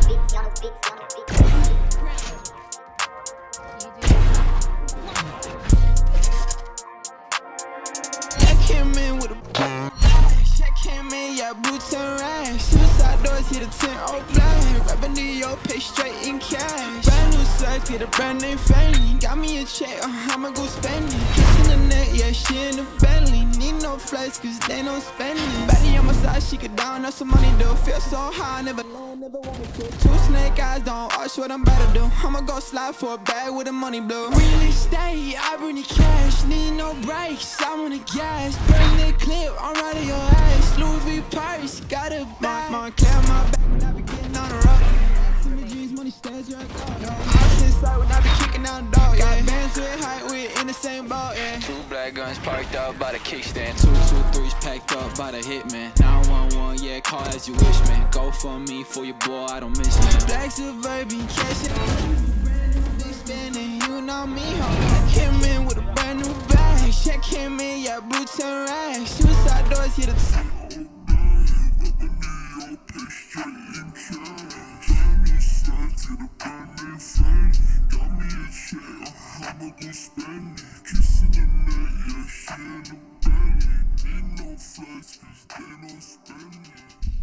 Came in with a check came in, yeah, boots and rags. Suicide doors, hit a 10 old black. Rapping New York, pay straight in cash. Brand new sex, get a brand name family. Got me a check, I'ma go spend it. Kiss in the neck, yeah, she in the Bentley. Need no flights, cause they no spending. Baddie on my side, she could down up some money, though. Feel so high, never want me to. Two snake eyes, don't ask what I'm about to do. I'ma go slide for a bag with the money blue. Real estate, I bring the cash. Need no brakes, I'm on the gas. Bring the clip, I'm riding your ass. Louis V purse, got a bag. Montclair, my back when I be getting on the road. See me jeans, money stays right up. House inside when I be kicking down the door. Got bands with height, we in the same boat, yeah. Two black guns parked up by the kickstand. 223s packed up by the hitman. 911, yeah, call as you wish, man. Go for me, for your boy, I don't miss you. Black Suburban, cash it. Big spending, you know me, ho. Came in with a brand new bag. Check came in, yeah, boots and rags. Suicide doors, hit a I'ma go spend it. Kissing the neck, yeah, she in the belly. Need no flights, cause they no spend it.